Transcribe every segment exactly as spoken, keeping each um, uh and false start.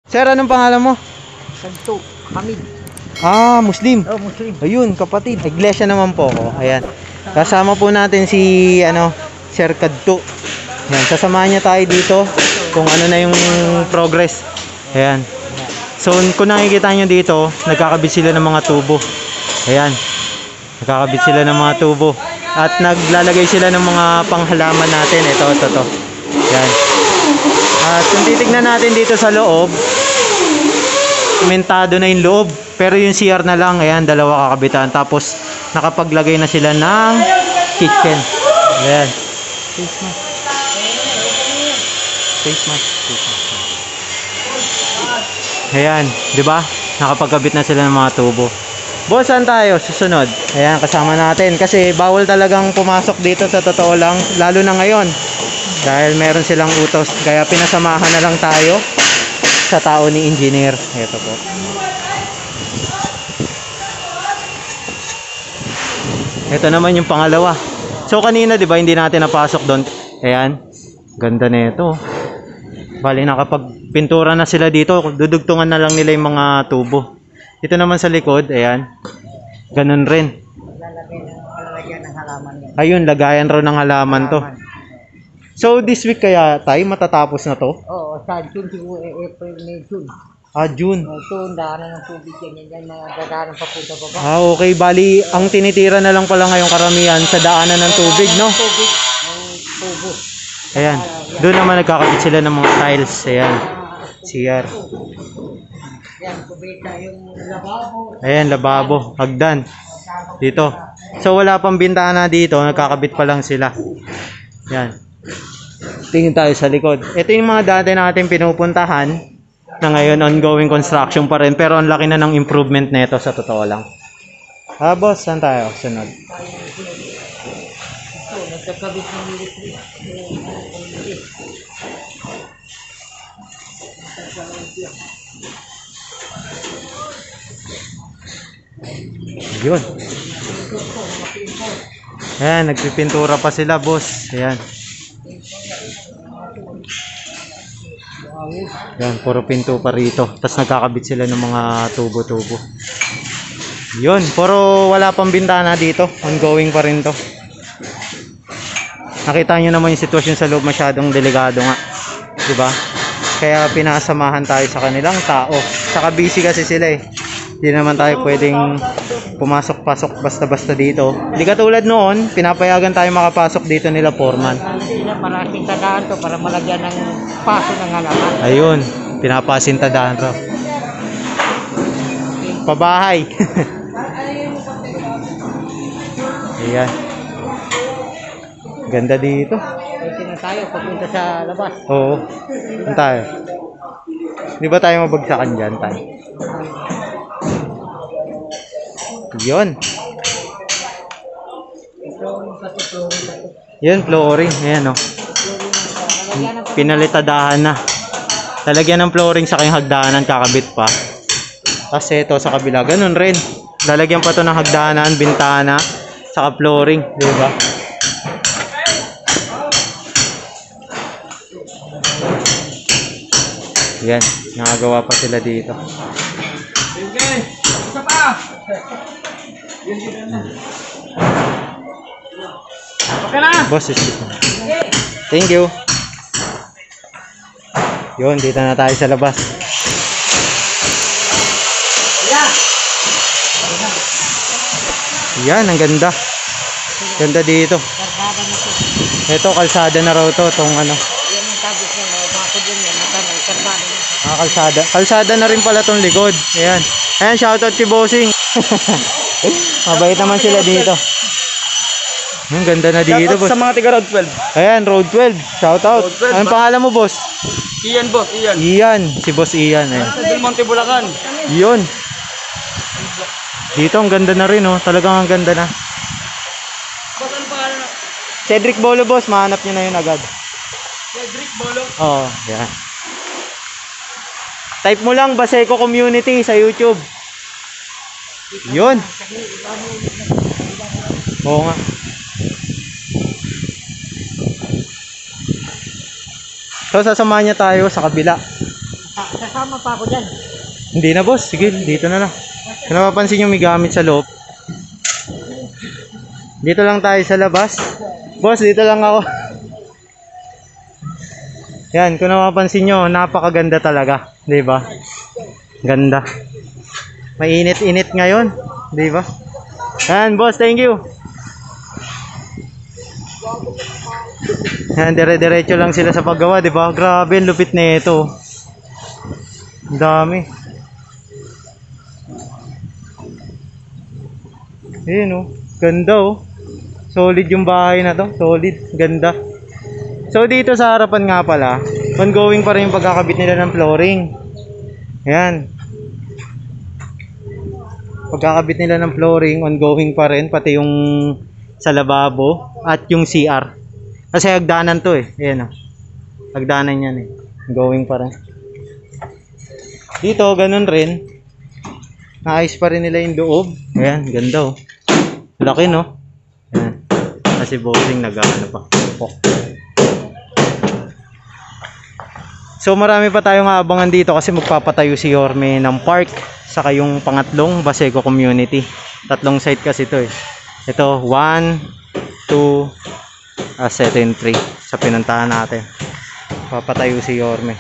Sir, anong pangalan mo? Kanto, Hamid. Ah, Muslim. Oh, Muslim. Ayun, kapatid. Iglesia naman po ako. Ayan. Kasama po natin si, ano, Sir Kadto. Ayan, sasamahan niya tayo dito kung ano na yung progress. Ayan. So, kung nakikita nyo dito, nagkakabit sila ng mga tubo. Ayan. Nagkakabit sila ng mga tubo. At naglalagay sila ng mga panghalaman natin. Ito, ito, ito. Ayan. At kung titignan natin dito sa loob, sementado na yung loob. Pero yung C R na lang, ayan, dalawa kakabitan. Tapos, nakapaglagay na sila ng kitchen. Ayan. Face mask. Face mask. Face mask. Ayan, di ba? Nakapagkabit na sila ng mga tubo. Boss, saan tayo? Susunod. Ayan, kasama natin. Kasi bawal talagang pumasok dito sa totoo lang. Lalo na ngayon. Dahil meron silang utos. Kaya pinasamahan na lang tayo sa tao ni engineer. Ito po. Ito naman yung pangalawa. So kanina, di ba, hindi natin napasok doon. Ayan. Ganda na ito. Bali, nakapagpintura na sila dito. Dudugtungan na lang nila yung mga tubo. Ito naman sa likod, ayan. Ganun rin. Lalagyan ng halaman yan. Ayun, lagayan raw ng halaman to. So, this week kaya tayo matatapos na to? Oo, sa June, siguro April, May, June. Ah, June. Ito, ang daanan ng tubig yan. Yan, mga dadaanan papunta baba. Ah, okay. Bali, ang tinitira na lang pala ngayong karamihan sa daanan ng tubig, no? Tubig, ang tubo. Ayan. Doon naman nagkakabit sila ng mga tiles. Ayan. C R. Yan, kubita yung lababo. Ayan, lababo. Hagdan. Dito. So, wala pang bintana dito. Nagkakabit pa lang sila. Ayan. Tingin tayo sa likod. Ito yung mga dati natin pinupuntahan na ngayon ongoing construction pa rin. Pero ang laki na ng improvement nito sa totoo lang. Ah, boss. Saan tayo? Sunod. Ito, nagkakabit ng military. Yun. Ayan, nagpipintura pa sila, boss. Ayan. Ayan, puro pinto pa rito. Tapos nagkakabit sila ng mga tubo-tubo. Yun, puro wala pang bintana dito. Ongoing pa rin to. Nakita nyo naman yung sitwasyon sa loob, masyadong delikado nga. Diba? Kaya pinasamahan tayo sa kanilang tao. Saka busy kasi sila eh. Hindi naman tayo pwedeng pumasok-pasok basta-basta dito. Hindi katulad noon, pinapayagan tayo makapasok dito nila foreman. Para sintadahan to, para malagyan ng paso ng halaman. Ayun, pinapasintadahan raw. Pabahay. Ayan. Ganda dito. Dito na tayo, papunta sa labas. Oo. Saan tayo? Di ba tayo mabagsakan dyan tayo? Yun. Yun, flooring. Ayan o. Pinalitadahan na. Lalagyan ng flooring sa kanyang hagdanan, kakabit pa. Kasi ito sa kabila, ganun rin. Lalagyan pa to ng hagdanan, bintana, saka flooring. Diba? Yan, nakagawa pa sila dito. Okay, isa pa! Okay na! Boss, is thank you. Yun, dito na tayo sa labas. Yan, ang ganda. Ganda dito. Ito, kalsada na raw to. Itong ano. Yan ang sabi ko, bakod yun yan. Kalsada na. Ah, kalsada. Kalsada na rin pala itong likod. Ayan. Ayan, shoutout kay Bossing. Mabait naman sila dito. Ang ganda na dito, boss. Sa mga tiga Road twelve. Ayan, Road twelve. Shoutout. Road twelve, Anong ba? pangalan mo, boss? Iyan boss, Iyan. Ian. Si Boss Ian. Ayan. Sa Del Monte, Bulacan. Yun. Dito, ang ganda na rin, oh. Talagang ang ganda na. Boss, ano pangalan na? Cedric Bolo, boss. Mahanap nyo na yun agad. Cedric Bolo. Oo, yan. Type mo lang Baseco Community sa YouTube. Yun. Oo nga. So sasamahan niya tayo sa kabila. Ah, Kasama pa ako dyan. Hindi na boss, sige, dito na lang. Kung napapansin nyo may gamit sa loob. Dito lang tayo sa labas. Boss, dito lang ako. Yan, kung napapansin nyo, napakaganda talaga. Diba? Ganda. Mainit-init ngayon. Diba? Yan, boss, thank you. Yan, dire-diretso lang sila sa paggawa, diba? Grabe, ang lupit na ito. Ang dami. Ayan oh, ganda oh. Solid yung bahay na to, solid, ganda. So dito sa harapan nga pala, ongoing pa rin yung pagkakabit nila ng flooring. Ayan. Pagkakabit nila ng flooring, ongoing pa rin, pati yung sa lababo at yung C R. Kasi hagdanan to eh, ayan oh. Hagdanan yan eh, ongoing pa rin. Dito, ganun rin. Naayos pa rin nila yung loob. Ayan, ganda oh. Laki no? Ayan. Kasi bossing nag-ano pa. Oh. So marami pa tayong aabangan dito kasi magpapatayo si Yorme ng park. Saka yung pangatlong Baseco Community. Tatlong site kasi ito eh. Ito, one, two, uh, ito yung three. Sa pinuntahan natin. Papatayo si Yorme.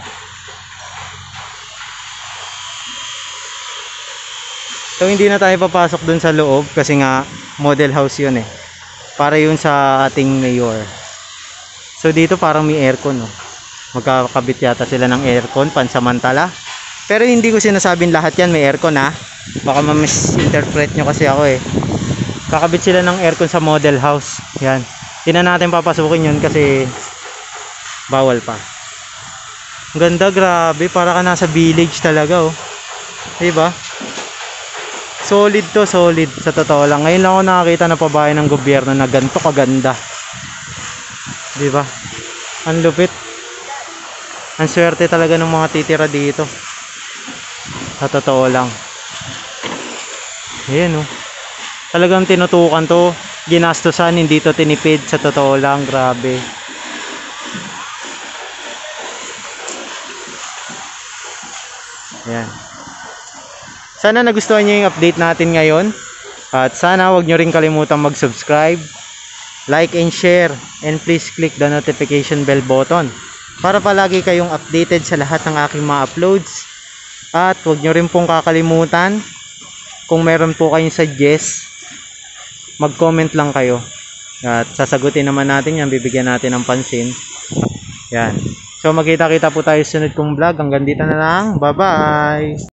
So hindi na tayo papasok dun sa loob kasi nga model house yun eh. Para yun sa ating mayor. So dito parang may aircon no. Magkakabit yata sila ng aircon pansamantala. Pero hindi ko sinasabing lahat yan may aircon ha. Baka ma-misinterpret nyo kasi ako eh. Kakabit sila ng aircon sa model house. Yan. Hindi na natin papasukin yun kasi bawal pa. Ganda, grabe. Para ka nasa village talaga oh. Diba? Solid to, solid. Sa totoo lang. Ngayon lang ako nakakita na pabahay ng gobyerno na ganito kaganda. Diba? Ang lupit. Ang swerte talaga ng mga titira dito. Sa totoo lang. Ayan oh. Talagang tinutukan to. Ginastusan, hindi to tinipid. Sa totoo lang, grabe. Ayan. Sana nagustuhan nyo yung update natin ngayon. At sana wag nyo rin kalimutan mag-subscribe, like and share, and please click the notification bell button para palagi kayong updated sa lahat ng aking mga uploads. At wag nyo rin pong kakalimutan, kung meron po kayong suggest, mag-comment lang kayo. At sasagutin naman natin yan, bibigyan natin ng pansin. Yan. So magkita-kita po tayo sa sunod kong vlog. Hanggang dito na lang. Bye-bye!